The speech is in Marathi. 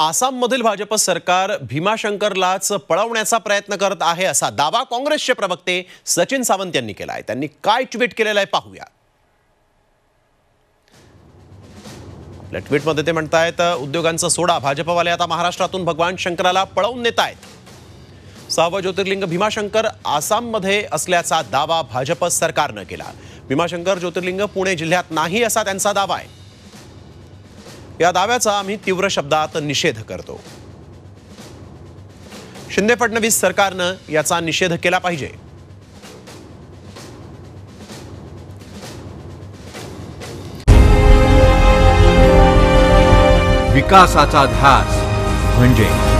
आसाममधील भाजप सरकार भीमाशंकरलाच पळवण्याचा प्रयत्न करत आहे असा दावा काँग्रेसचे प्रवक्ते सचिन सावंत यांनी केला आहे। त्यांनी काय ट्विट केलेलं आहे पाहूया। आपल्या ट्विटमध्ये ते म्हणतायत, उद्योगांचा सोडा, भाजपवाले आता महाराष्ट्रातून भगवान शंकराला पळवून नेत आहेत। 6वं ज्योतिर्लिंग भीमाशंकर आसाममध्ये असल्याचा दावा भाजप सरकारने केला। भीमाशंकर ज्योतिर्लिंग पुणे जिल्ह्यात नाही असा त्यांचा दावा आहे। या दाव्याचा आम्ही तीव्र शब्दात निषेध करतो। शिंदे फडणवीस सरकारने याचा निषेध केला पाहिजे। विकासाचा ध्यास म्हणजे